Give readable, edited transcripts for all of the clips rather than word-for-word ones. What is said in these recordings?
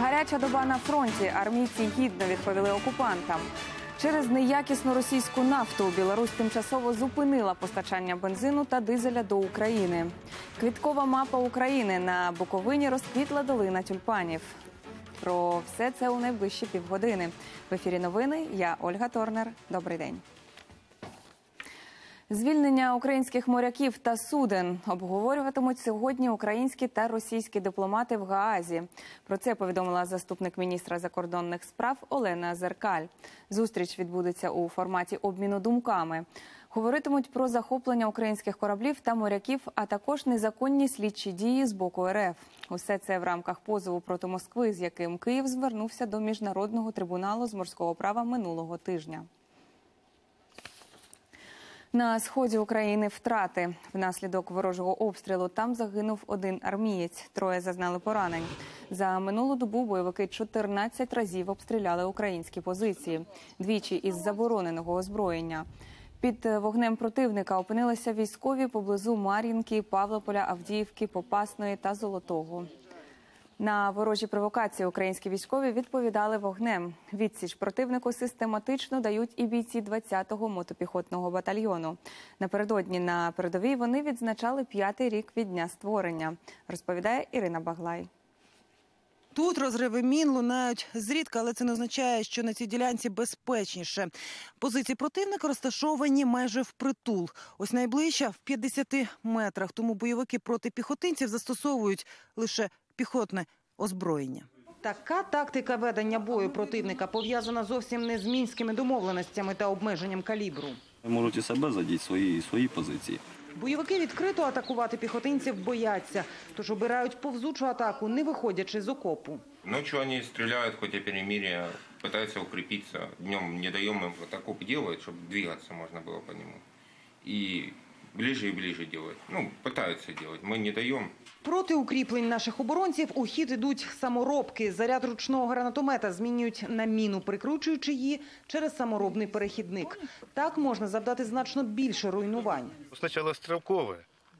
Гаряча доба на фронті. Армійці гідно відповіли окупантам. Через неякісну російську нафту Білорусь тимчасово зупинила постачання бензину та дизеля до України. Квіткова мапа України. На Буковині розквітла долина тюльпанів. Про все це у найближчі півгодини. В ефірі новини. Я Ольга Торнер. Добрий день. Звільнення українських моряків та суден обговорюватимуть сьогодні українські та російські дипломати в Гаазі. Про це повідомила заступник міністра закордонних справ Олена Зеркаль. Зустріч відбудеться у форматі обміну думками. Говоритимуть про захоплення українських кораблів та моряків, а також незаконні слідчі дії з боку РФ. Усе це в рамках позову проти Москви, з яким Київ звернувся до Міжнародного трибуналу з морського права минулого тижня. На сході України втрати. Внаслідок ворожого обстрілу там загинув один армієць. Троє зазнали поранень. За минулу добу бойовики 14 разів обстріляли українські позиції. Двічі із забороненого озброєння. Під вогнем противника опинилися військові поблизу Мар'їнки, Павлополя, Авдіївки, Попасної та Золотого. На ворожі провокації українські військові відповідали вогнем. Відсіч противнику систематично дають і бійці 20-го мотопіхотного батальйону. Напередодні на передовій вони відзначали 5-й рік від дня створення, розповідає Ірина Баглай. Тут розриви мін лунають зрідка, але це не означає, що на цій ділянці безпечніше. Позиції противника розташовані майже впритул. Ось найближча в 50 метрах. Тому бойовики проти піхотинців застосовують лише піхотне озброєння. Така тактика ведення бою противника пов'язана зовсім не з мінськими домовленостями та обмеженням калібру. Можуть і себе задіти, свої позиції. Бойовики відкрито атакувати піхотинців бояться, тож обирають повзучу атаку, не виходячи з окопу. Ночью они стреляют, хоть и перемирие, пытаются укрепиться. Днем не даем им вот окоп делать, чтобы двигаться можно было по нему. И ближе делать. Пытаются делать, мы не даем. Проти укріплень наших оборонців у хід ідуть саморобки. Заряд ручного гранатомета змінюють на міну, прикручуючи її через саморобний перехідник. Так можна завдати значно більше руйнувань. Спочатку стрілкове,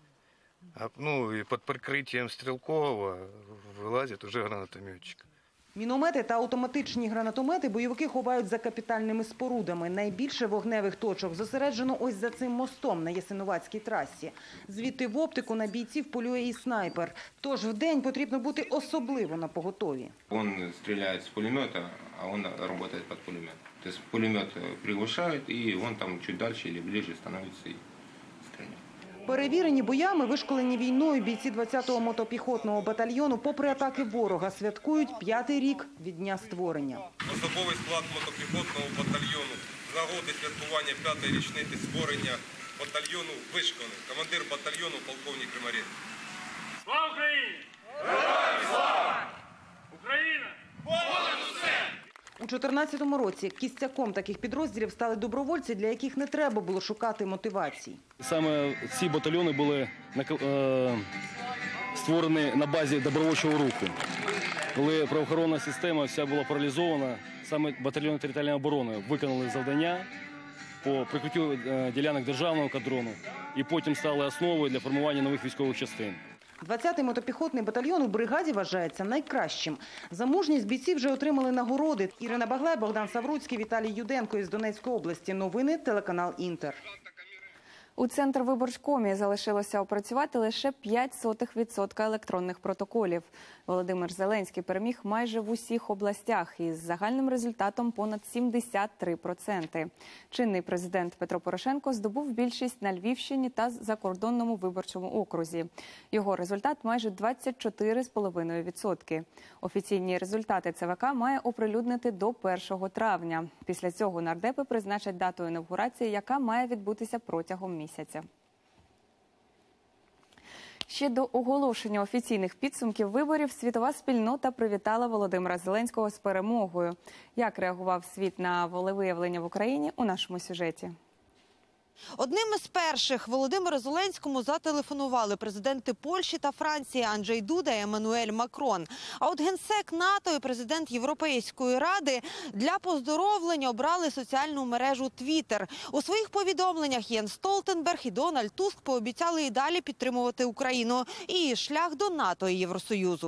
і під прикриттям стрілкового вилазить вже гранатометчик. Міномети та автоматичні гранатомети бойовики ховають за капітальними спорудами. Найбільше вогневих точок зосереджено ось за цим мостом на Ясинуватській трасі. Звідти в оптику на бійців полює і снайпер. Тож вдень потрібно бути особливо напоготові. Он стреляет с пулемета, а он работает под пулемет. То есть пулемет приглушает, и он там чуть дальше или ближе становится и стреляет. Перевірені боями, вишколені війною бійці 20-го мотопіхотного батальйону, попри атаки ворога, святкують 5-й рік від дня створення. Особовий склад мотопіхотного батальйону з нагоди святкування 5-ї річниці створення батальйону вишколений. Командир батальйону полковник Кримаренко. Слава Україні! Героям слава! Україна! Понад усе! У 2014 році кістяком таких підрозділів стали добровольці, для яких не треба було шукати мотивацій. Саме ці батальйони були створені на базі добровольчого руху. Коли правоохоронна система вся була паралізована, саме батальйони територіальної оборони виконали завдання по прикриттю ділянок державного кадрону і потім стали основою для формування нових військових частин. 20-й мотопіхотний батальйон у бригаді вважається найкращим. За мужність бійці вже отримали нагороди. Ірина Баглай, Богдан Савруцький, Віталій Юденко із Донецької області. Новини, телеканал «Інтер». У Центрвиборчкомі залишилося опрацювати лише 0,05% електронних протоколів. Володимир Зеленський переміг майже в усіх областях із загальним результатом понад 73%. Чинний президент Петро Порошенко здобув більшість на Львівщині та закордонному виборчому окрузі. Його результат майже 24,5%. Офіційні результати ЦВК має оприлюднити до 1 травня. Після цього нардепи призначать дату інавгурації, яка має відбутися протягом місяця. Ще до оголошення офіційних підсумків виборів світова спільнота привітала Володимира Зеленського з перемогою. Як реагував світ на волевиявлення в Україні – у нашому сюжеті. Одним із перших Володимиру Зеленському зателефонували президенти Польщі та Франції Анджей Дуда і Еммануель Макрон. А от генсек НАТО і президент Європейської ради для поздоровлення обрали соціальну мережу Twitter. У своїх повідомленнях Єнс Столтенберг і Дональд Туск пообіцяли і далі підтримувати Україну і шлях до НАТО і Євросоюзу.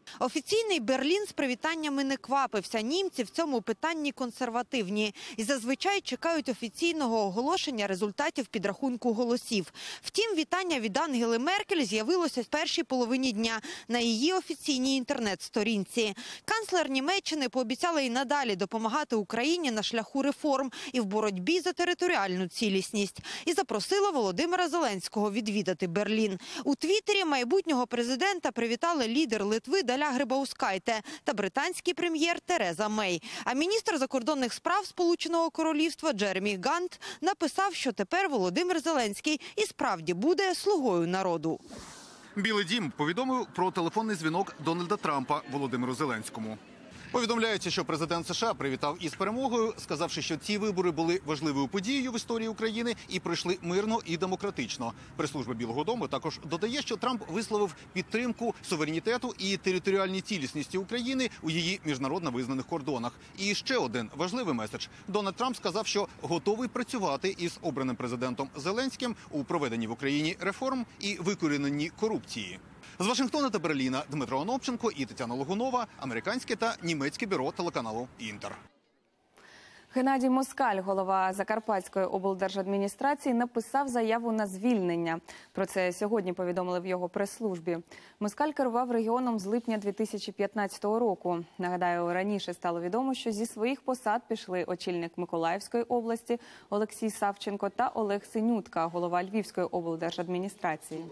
Офіційний Берлін з привітаннями не квапився. Німці в цьому питанні консервативні і зазвичай чекають офіційного оголошення результатів підрахунку голосів. Втім, вітання від Ангели Меркель з'явилося в першій половині дня на її офіційній інтернет-сторінці. Канцлер Німеччини пообіцяла і надалі допомагати Україні на шляху реформ і в боротьбі за територіальну цілісність. І запросила Володимира Зеленського відвідати Берлін. У Твіттері майбутнього президента привітали лідер Литви Даля Грибаускайте та британський прем'єр Тереза Мей. А міністр закордонних справ Сполученого Королівства Джеремі Гант написав, що тепер Володимир Зеленський і справді буде слугою народу. Білий дім повідомив про телефонний дзвінок Дональда Трампа Володимиру Зеленському. Повідомляється, що президент США привітав із перемогою, сказавши, що ці вибори були важливою подією в історії України і пройшли мирно і демократично. Прес-служба Білого дому також додає, що Трамп висловив підтримку суверенітету і територіальній цілісності України у її міжнародно визнаних кордонах. І ще один важливий меседж. Дональд Трамп сказав, що готовий працювати із обраним президентом Зеленським у проведенні в Україні реформ і викоріненні корупції. З Вашингтона та Берліна Дмитро Онопченко і Тетяна Логунова, американське та німецьке бюро телеканалу «Інтер». Геннадій Москаль, голова Закарпатської облдержадміністрації, написав заяву на звільнення. Про це сьогодні повідомили в його прес-службі. Москаль керував регіоном з липня 2015 року. Нагадаю, раніше стало відомо, що зі своїх посад пішли очільник Миколаївської області Олексій Савченко та Олег Синютка, голова Львівської облдержадміністрації.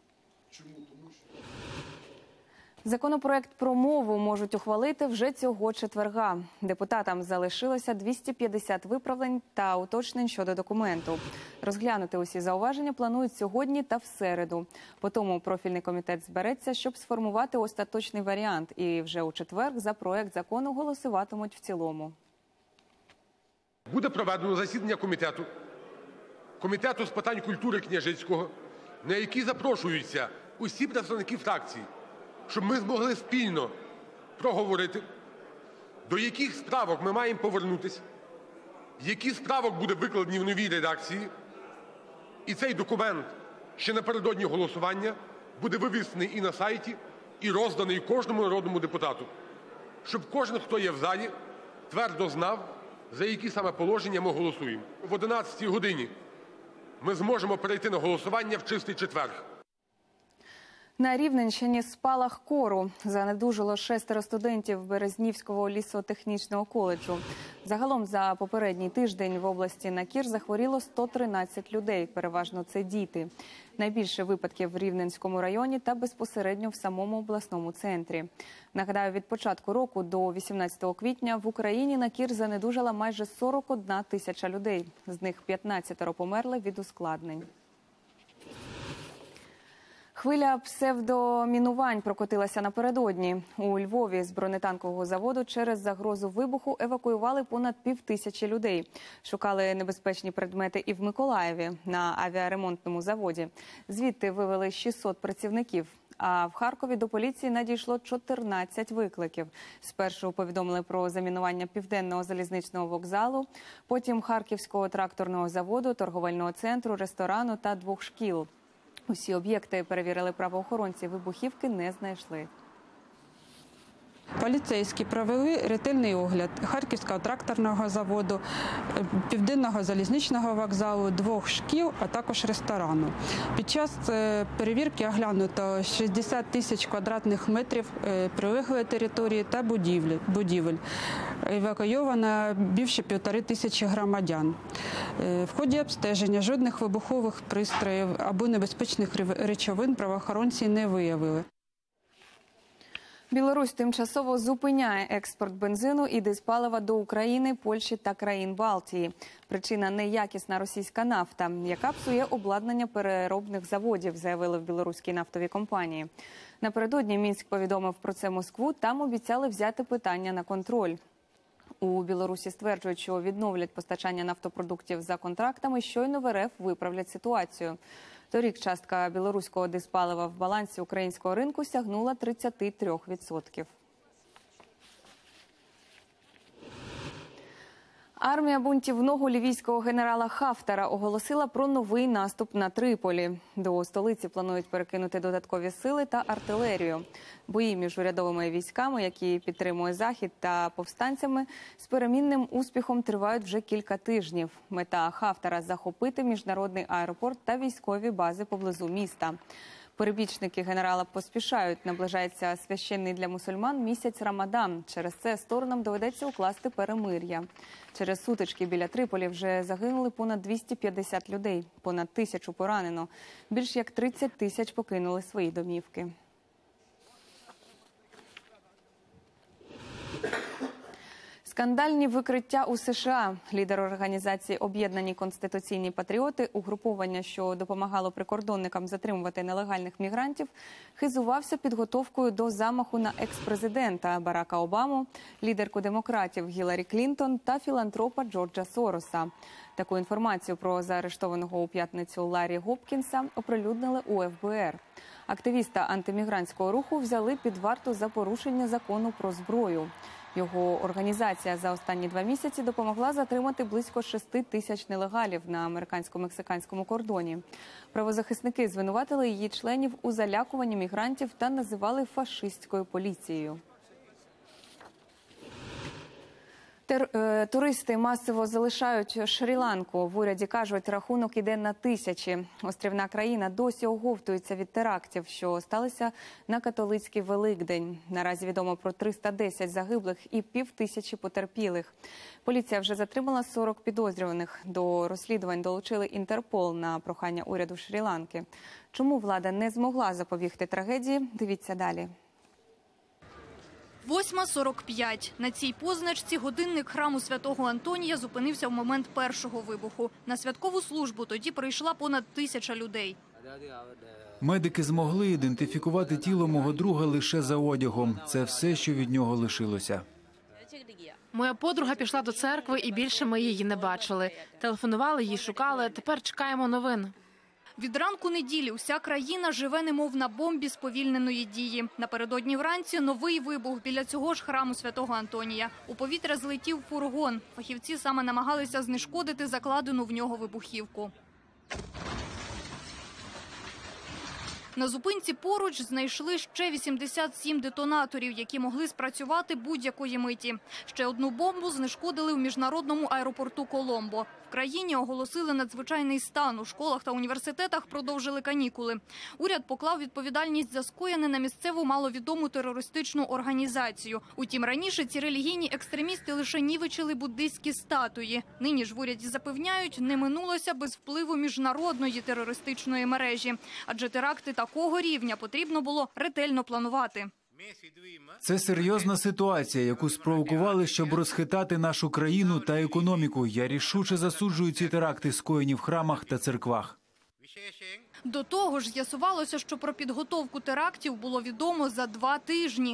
Законопроект про мову можуть ухвалити вже цього четверга. Депутатам залишилося 250 виправлень та уточнень щодо документу. Розглянути усі зауваження планують сьогодні та в середу. Потім профільний комітет збереться, щоб сформувати остаточний варіант. І вже у четвер за проект закону голосуватимуть в цілому. Буде проведено засідання комітету з питань культури Княжицького, на який запрошуються усі представники фракцій, щоб ми змогли спільно проговорити, до яких справок ми маємо повернутися, які з правок буде викладені в новій редакції. І цей документ ще напередодні голосування буде вивішений і на сайті, і розданий кожному народному депутату, щоб кожен, хто є в залі, твердо знав, за які саме положення ми голосуємо. В 11-й годині ми зможемо перейти на голосування в чистий четвер. На Рівненщині спалах кору. Занедужало 6 студентів Березнівського лісотехнічного коледжу. Загалом за попередній тиждень в області на кір захворіло 113 людей, переважно це діти. Найбільше випадків в Рівненському районі та безпосередньо в самому обласному центрі. Нагадаю, від початку року до 18 квітня в Україні на кір занедужала майже 41 тисяча людей. З них 15 померли від ускладнень. Хвиля псевдомінувань прокотилася напередодні. У Львові з бронетанкового заводу через загрозу вибуху евакуювали понад 5000 людей. Шукали небезпечні предмети і в Миколаєві на авіаремонтному заводі. Звідти вивели 600 працівників. А в Харкові до поліції надійшло 14 викликів. Спершу повідомили про замінування Південного залізничного вокзалу, потім Харківського тракторного заводу, торговельного центру, ресторану та 2 шкіл. Усі об'єкти перевірили правоохоронці, вибухівки не знайшли. Поліцейські провели ретельний огляд Харківського тракторного заводу, Південного залізничного вокзалу, 2 шкіл, а також ресторану. Під час перевірки оглянуто 60 тисяч квадратних метрів прилеглої території та будівель. Евакуйовано більше 1500 громадян. В ході обстеження жодних вибухових пристроїв або небезпечних речовин правоохоронці не виявили. Білорусь тимчасово зупиняє експорт бензину і дизпалива до України, Польщі та країн Балтії. Причина – неякісна російська нафта, яка псує обладнання переробних заводів, заявили в білоруській нафтовій компанії. Напередодні Мінськ повідомив про це Москву, там обіцяли взяти питання на контроль. У Білорусі стверджують, що відновлять постачання нафтопродуктів за контрактами, щойно в РФ виправлять ситуацію. Торік частка білоруського дизпалива в балансі українського ринку сягнула 33%. Армія бунтівного лівійського генерала Хафтара оголосила про новий наступ на Триполі. До столиці планують перекинути додаткові сили та артилерію. Бої між урядовими військами, які підтримує Захід, та повстанцями з перемінним успіхом тривають вже кілька тижнів. Мета Хафтара – захопити міжнародний аеропорт та військові бази поблизу міста. Перебічники генерала поспішають. Наближається священний для мусульман місяць Рамадан. Через це сторонам доведеться укласти перемир'я. Через сутички біля Триполі вже загинули понад 250 людей, понад 1000 поранено. Більш як 30 тисяч покинули свої домівки. Скандальні викриття у США. Лідер організації «Об'єднані конституційні патріоти», угруповання, що допомагало прикордонникам затримувати нелегальних мігрантів, хизувався підготовкою до замаху на екс-президента Барака Обаму, лідерку демократів Гіларі Клінтон та філантропа Джорджа Сороса. Таку інформацію про заарештованого у п'ятницю Ларрі Гопкінса оприлюднили у ФБР. Активіста антимігрантського руху взяли під варту за порушення закону про зброю. Його організація за останні 2 місяці допомогла затримати близько 6 тисяч нелегалів на американсько-мексиканському кордоні. Правозахисники звинуватили її членів у залякуванні мігрантів та називали фашистською поліцією. Туристи масово залишають Шрі-Ланку. В уряді кажуть, рахунок іде на тисячі. Острівна країна досі оговтується від терактів, що сталися на католицький Великдень. Наразі відомо про 310 загиблих і 5000 потерпілих. Поліція вже затримала 40 підозрюваних. До розслідувань долучили Інтерпол на прохання уряду Шрі-Ланки. Чому влада не змогла запобігти трагедії? Дивіться далі. 8:45. На цій позначці годинник храму Святого Антонія зупинився в момент першого вибуху. На святкову службу тоді прийшла понад 1000 людей. Медики змогли ідентифікувати тіло мого друга лише за одягом. Це все, що від нього лишилося. Моя подруга пішла до церкви і більше ми її не бачили. Телефонували, її шукали, тепер чекаємо новин. Від ранку неділі вся країна живе немов на бомбі сповільненої дії. Напередодні вранці новий вибух біля цього ж храму Святого Антонія. У повітря злетів фургон. Фахівці саме намагалися знешкодити закладену в нього вибухівку. На зупинці поруч знайшли ще 87 детонаторів, які могли спрацювати будь-якої миті. Ще одну бомбу знешкодили в міжнародному аеропорту Коломбо. В країні оголосили надзвичайний стан. У школах та університетах продовжили канікули. Уряд поклав відповідальність за скоєне на місцеву маловідому терористичну організацію. Утім, раніше ці релігійні екстремісти лише нівечили буддистські статуї. Нині ж в уряді запевняють, не минулося без впливу міжнародної терористичної мережі. Адже теракти такого рівня потрібно було ретельно планувати. Це серйозна ситуація, яку спровокували, щоб розхитати нашу країну та економіку. Я рішуче засуджую ці теракти, скоєні в храмах та церквах. До того ж, з'ясувалося, що про підготовку терактів було відомо за 2 тижні.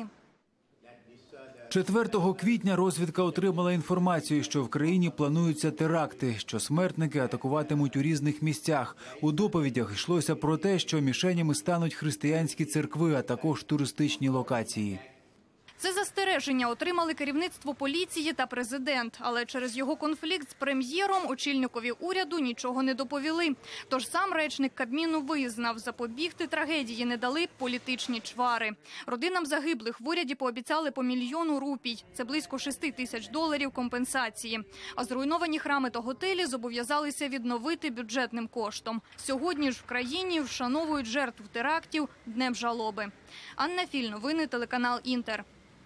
4 квітня розвідка отримала інформацію, що в країні плануються теракти, що смертники атакуватимуть у різних місцях. У доповідях йшлося про те, що мішенями стануть християнські церкви, а також туристичні локації. Це застереження отримали керівництво поліції та президент. Але через його конфлікт з прем'єром очільникові уряду нічого не доповіли. Тож сам речник Кабміну визнав, запобігти трагедії не дали політичні чвари. Родинам загиблих в уряді пообіцяли по 1 мільйону рупій. Це близько 6 тисяч доларів компенсації. А зруйновані храми та готелі зобов'язалися відновити бюджетним коштом. Сьогодні ж в країні вшановують жертв терактів Днем жалоби. Анна Філь, новини, телеканал «Інтер».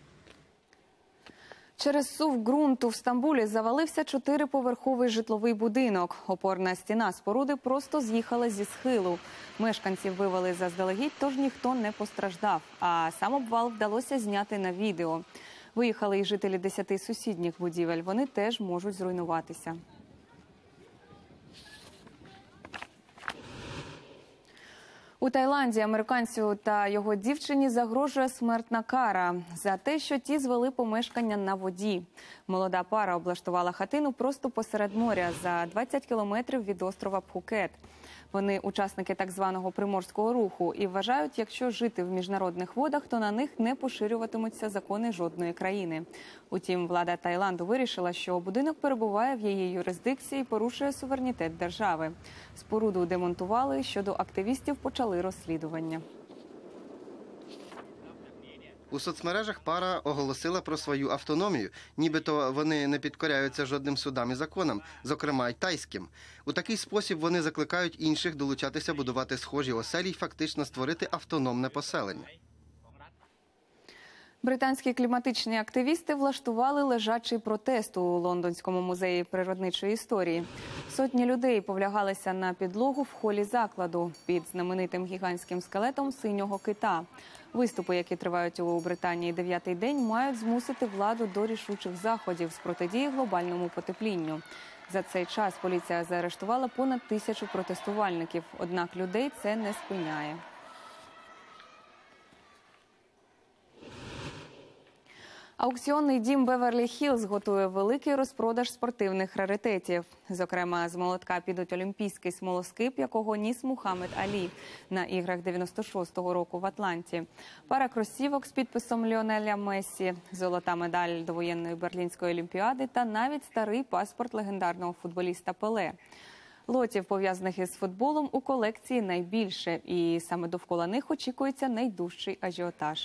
Через сув ґрунту в Стамбулі завалився 4-поверховий житловий будинок. Опорна стіна споруди просто з'їхала зі схилу. Мешканців вивели заздалегідь, тож ніхто не постраждав. А сам обвал вдалося зняти на відео. Виїхали і жителі 10 сусідніх будівель. Вони теж можуть зруйнуватися. У Таїланді американцю та його дівчині загрожує смертна кара за те, що ті звели помешкання на воді. Молода пара облаштувала хатину просто посеред моря за 20 кілометрів від острова Пхукет. Вони учасники так званого приморського руху і вважають, якщо жити в міжнародних водах, то на них не поширюватимуться закони жодної країни. Утім, влада Таїланду вирішила, що будинок перебуває в її юрисдикції і порушує суверенітет держави. Споруду демонтували, щодо активістів почали розслідування. У соцмережах пара оголосила про свою автономію, нібито вони не підкоряються жодним судам і законам, зокрема й тайським. У такий спосіб вони закликають інших долучатися будувати схожі оселі й фактично створити автономне поселення. Британські кліматичні активісти влаштували лежачий протест у Лондонському музеї природничої історії. Сотні людей повлягалися на підлогу в холі закладу під знаменитим гігантським скелетом синього кита. Виступи, які тривають у Британії 9-й день, мають змусити владу до рішучих заходів з протидії глобальному потеплінню. За цей час поліція заарештувала понад 1000 протестувальників, однак людей це не спиняє. Аукціонний дім Беверлі-Хіллз готує великий розпродаж спортивних раритетів. Зокрема, з молотка підуть олімпійський смолоскип, якого ніс Мухаммед Алі на іграх 96-го року в Атланті. Пара кросівок з підписом Ліонеля Мессі, золота медаль довоєнної Берлінської олімпіади та навіть старий паспорт легендарного футболіста Пеле. Лотів, пов'язаних із футболом, у колекції найбільше, і саме довкола них очікується найдужчий ажіотаж.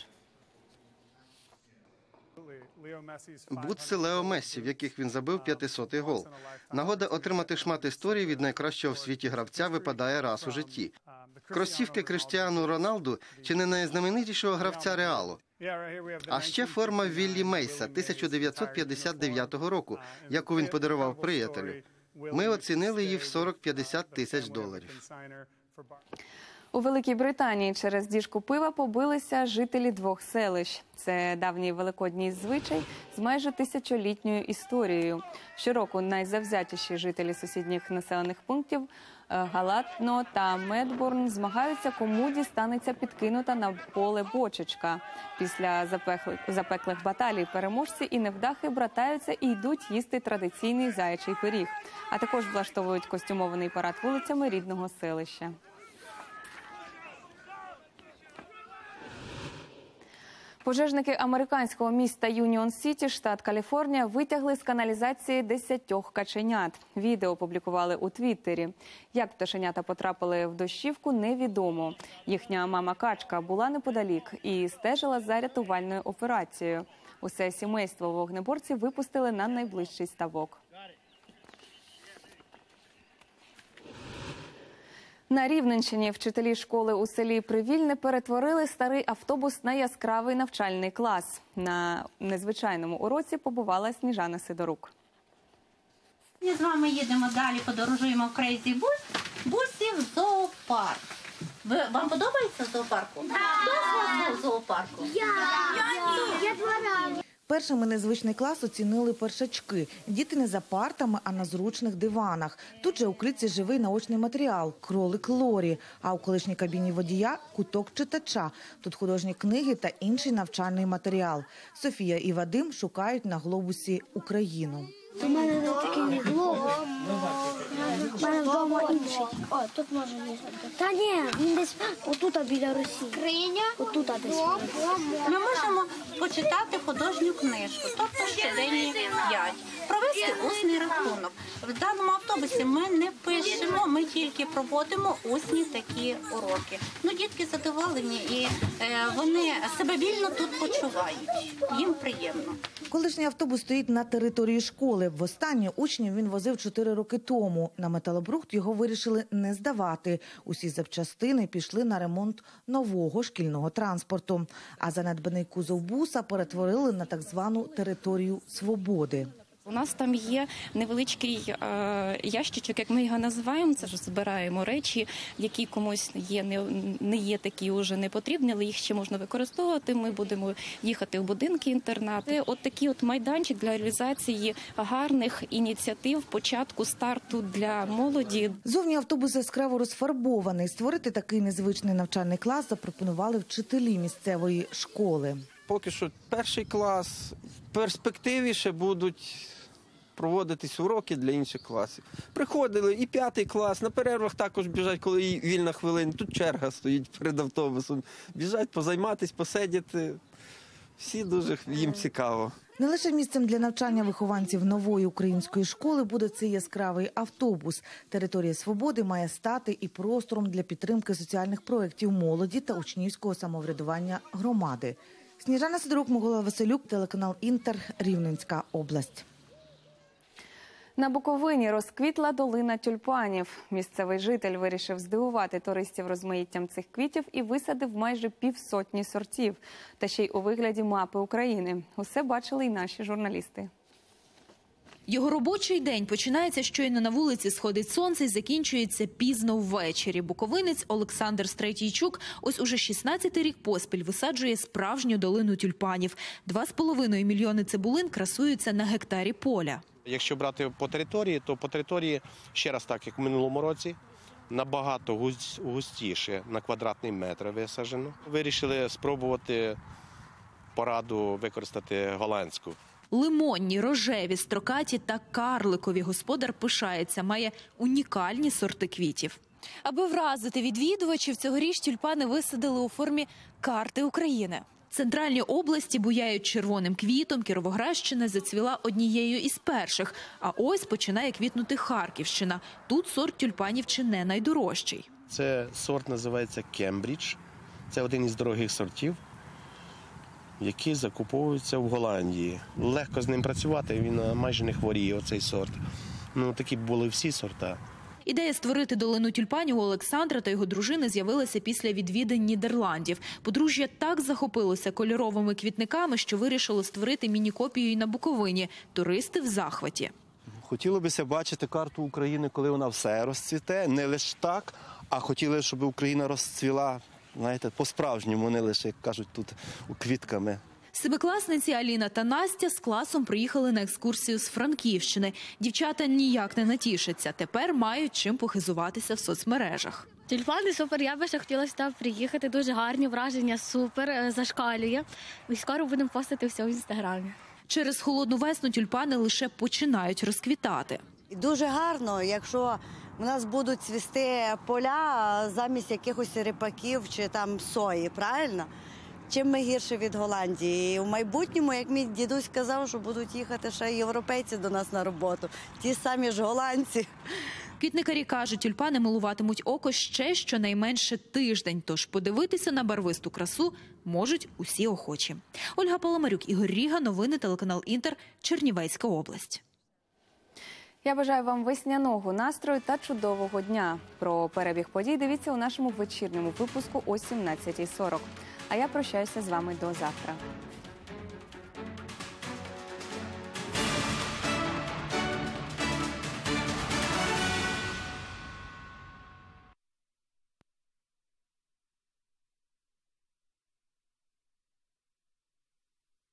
Бутси Лео Мессі, в яких він забив 500-й гол. Нагода отримати шмат історії від найкращого в світі гравця випадає раз у житті. Кросівки Криштіану Роналду чи не найзнаменитішого гравця Реалу. А ще форма Віллі Мейса 1959 року, яку він подарував приятелю. Ми оцінили її в 40-50 тисяч доларів. У Великій Британії через діжку пива побилися жителі 2 селищ. Це давній великодній звичай з майже 1000-літньою історією. Щороку найзавзятіші жителі сусідніх населених пунктів Галатно та Медбурн змагаються, кому дістанеться підкинута на поле бочечка. Після запеклих баталій переможці і невдахи братаються і йдуть їсти традиційний заячий пиріг. А також влаштовують костюмований парад вулицями рідного селища. Пожежники американського міста Юніон-Сіті, штат Каліфорнія, витягли з каналізації 10 каченят. Відео опублікували у Твіттері. Як пташенята потрапили в дощівку, невідомо. Їхня мама-качка була неподалік і стежила за рятувальною операцією. Усе сімейство вогнеборці випустили на найближчий ставок. На Рівненщині вчителі школи у селі Привільне перетворили старий автобус на яскравий навчальний клас. На незвичайному уроці побувала Сніжана Сидорук. Ми з вами їдемо далі, подорожуємо в Крейзі Бусі в зоопарк. Вам подобається в зоопарку? Так! Хто з вас був в зоопарку? Я 2 рази. Першими незвичний клас оцінили першачки. Діти не за партами, а на зручних диванах. Тут же у клітці живий наочний матеріал – кролик Лорі. А у колишній кабіні водія – куток читача. Тут художні книги та інший навчальний матеріал. Софія і Вадим шукають на глобусі Україну. У мене не такий глобус. У мене вдома інший. О, тут можна їздити. Та ні, він десь отут біля Росії. Криня? Отут десь. Ми можемо почитати художню книжку, тобто щоденні 5. Провести усний рахунок. В даному автобусі ми не пишемо, ми тільки проводимо усні такі уроки. Ну, дітки задоволені і вони себе вільно тут почувають. Їм приємно. Колишній автобус стоїть на території школи. Востаннє учнів він возив 4 роки тому. На металобрухт його вирішили не здавати. Усі запчастини пішли на ремонт нового шкільного транспорту. А занедбаний кузов буса перетворили на так звану територію свободи. У нас там є невеличкий ящичок, як ми його називаємо. Це ж збираємо речі, які комусь не є такі вже не потрібні, але їх ще можна використовувати. Ми будемо їхати в будинки-інтернати. От такий от майданчик для реалізації гарних ініціатив, початку, старту для молоді. Зовні автобус яскраво розфарбований. Створити такий незвичний навчальний клас запропонували вчителі місцевої школи. Поки що перший клас, в перспективі ще будуть проводитись уроки для інших класів. Приходили і 5-й клас, на перервах також біжать, коли вільна хвилина. Тут черга стоїть перед автобусом. Біжать позайматись, посидіти. Всі дуже їм цікаво. Не лише місцем для навчання вихованців нової української школи буде цей яскравий автобус. Територія свободи має стати і простором для підтримки соціальних проєктів молоді та учнівського самоврядування громади. Сніжана Сидорук, Микола Василюк, телеканал «Інтер», Рівненська область. На Буковині розквітла долина тюльпанів. Місцевий житель вирішив здивувати туристів розмаїттям цих квітів і висадив майже 50 сортів. Та ще й у вигляді мапи України. Усе бачили й наші журналісти. Його робочий день починається, щойно на вулиці сходить сонце і закінчується пізно ввечері. Буковинець Олександр Стретійчук ось уже 16-й рік поспіль висаджує справжню долину тюльпанів. 2,5 мільйони цибулин красуються на гектарі поля. Якщо брати по території, то по території, ще раз так, як в минулому році, набагато густіше на квадратний метр висаджено. Вирішили спробувати пораду використати голландську. Лимонні, рожеві, строкаті та карликові. Господар пишається, має унікальні сорти квітів. Аби вразити відвідувачів, цьогоріч тюльпани висадили у формі карти України. Центральні області буяють червоним квітом, Кіровоградщина зацвіла однією із перших. А ось починає квітнути Харківщина. Тут сорт тюльпанів чи не найдорожчий. Це сорт називається Кембридж. Це один із дорогих сортів, які закуповуються в Голландії. Легко з ним працювати, він майже не хворіє, оцей сорт. Такі були всі сорта. Ідея створити долину тюльпанів у Олександра та його дружини з'явилася після відвідин Нідерландів. Подружжя так захопилося кольоровими квітниками, що вирішило створити міні-копію і на Буковині. Туристи в захваті. Хотілося б бачити карту України, коли вона все розцвіте. Не лише так, а хотіли, щоб Україна розцвіла, знаєте, по-справжньому, не лише, як кажуть, тут квітками. Семикласниці Аліна та Настя з класом приїхали на екскурсію з Франківщини. Дівчата ніяк не натішаться. Тепер мають чим похизуватися в соцмережах. Тюльпани супер, я би ще хотіла сюди приїхати. Дуже гарні враження, супер, зашкалює. І скоро будемо постити все в Інстаграмі. Через холодну весну тюльпани лише починають розквітати. Дуже гарно, якщо у нас будуть цвісти поля замість якихось ріпаків чи там сої, правильно? Чим ми гірше від Голландії. І в майбутньому, як мій дідусь казав, що будуть їхати ще європейці до нас на роботу. Ті самі ж голландці. Квітникарі кажуть, тюльпани милуватимуть око ще щонайменше тиждень. Тож подивитися на барвисту красу можуть усі охочі. Ольга Паламарюк, Ігор Ріга, новини, телеканал «Інтер», Чернівецька область. Я бажаю вам весняного настрою та чудового дня. Про перебіг подій дивіться у нашому вечірньому випуску о 17:40. А я прощаюся з вами до завтра.